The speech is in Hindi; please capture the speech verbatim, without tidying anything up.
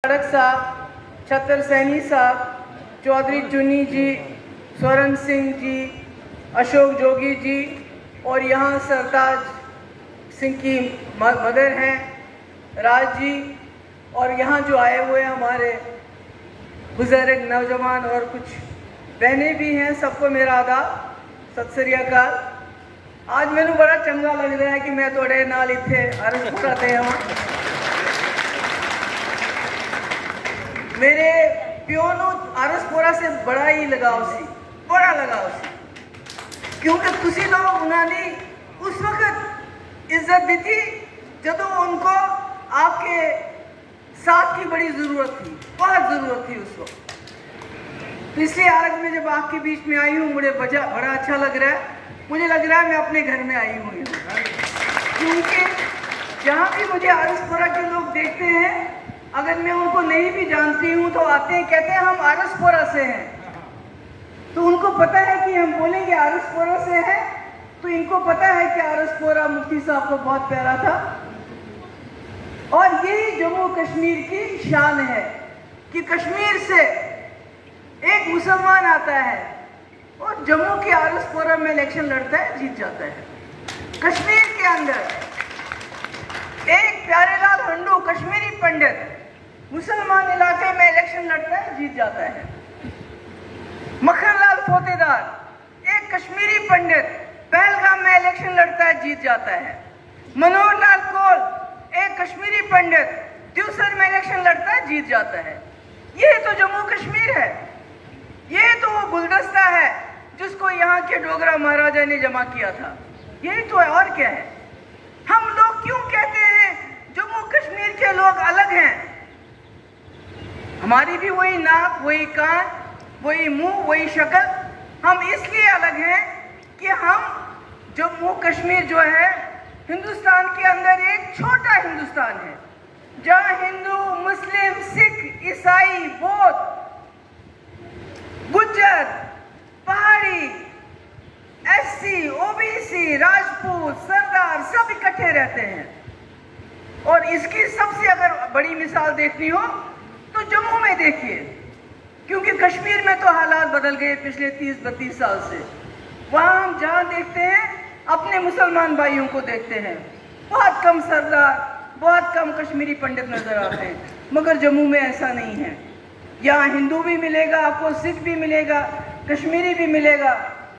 खड़क साहब, छतर सैनी साहब, चौधरी चुन्नी जी, स्वरण सिंह जी, अशोक जोगी जी और यहाँ सरताज सिंह की मदर हैं राज जी, और यहाँ जो आए हुए हमारे बुजुर्ग नौजवान और कुछ बहनें भी हैं, सबको मेरा आदाब, सत श्री अकाल। आज मैनू बड़ा चंगा लग रहा है कि मैं थोड़े नाल इत्थे अरजपुरा ते आवां। मेरे प्यो नूं अरजपुरा से बड़ा ही लगाव सी, बड़ा लगाव सी, क्योंकि तुसी लोग उन्होंने उस वक्त इज्जत दी थी जब उनको आपके साथ की बड़ी ज़रूरत थी, बहुत ज़रूरत थी उस वक्त। तो इसलिए आज मैं जब आपके बीच में आई हूँ मुझे बजा बड़ा अच्छा लग रहा है। मुझे लग रहा है मैं अपने घर में आई हुई हूँ, क्योंकि जहाँ भी मुझे आरसपुरा के लोग देखते हैं, अगर मैं उनको नहीं भी जानती हूँ तो आते हैं, कहते हैं हम आरसपुरा से हैं। तो उनको पता है कि हम बोलेंगे आरसपुरा से हैं, तो इनको पता है कि आरसपुरा मुफ्ती साहब को बहुत प्यारा था। और यही जम्मू कश्मीर की शान है कि कश्मीर से एक मुसलमान आता है और जम्मू के आरसपुरा में इलेक्शन लड़ता है, जीत जाता है। कश्मीर के अंदर एक प्यारेलाल हंडू कश्मीरी पंडित मुसलमान इलाके में इलेक्शन लड़ता है, जीत जाता है। मखनलाल फोतेदार एक कश्मीरी पंडित पहलगाम में इलेक्शन लड़ता है, जीत जाता है। मनोहर लाल कोल एक कश्मीरी पंडित त्यूसर में इलेक्शन लड़ता है, जीत जाता है। ये तो जम्मू कश्मीर है, ये तो वो गुलदस्ता है जिसको यहाँ के डोगरा महाराजा ने जमा किया था। यही तो है, और क्या है। हम लोग क्यों कहते हैं जम्मू कश्मीर के लोग अलग हैं? हमारी भी वही नाक, वही कान, वही मुंह, वही शक्ल। हम इसलिए अलग हैं कि हम जम्मू कश्मीर जो है हिंदुस्तान के अंदर एक छोटा हिंदुस्तान है, जहाँ हिंदू, मुस्लिम, सिख, ईसाई, बौद्ध, गुज्जर, पहाड़ी, एससी, ओबीसी, राजपूत, सरदार सब इकट्ठे रहते हैं। और इसकी सबसे अगर बड़ी मिसाल देखनी हो तो जम्मू में देखिए, क्योंकि कश्मीर में तो हालात बदल गए पिछले तीस बत्तीस साल से। वहाँ हम जहाँ देखते हैं अपने मुसलमान भाइयों को देखते हैं, बहुत कम सरदार, बहुत कम कश्मीरी पंडित नजर आते हैं। मगर जम्मू में ऐसा नहीं है। यहाँ हिंदू भी मिलेगा आपको, सिख भी मिलेगा, कश्मीरी भी मिलेगा,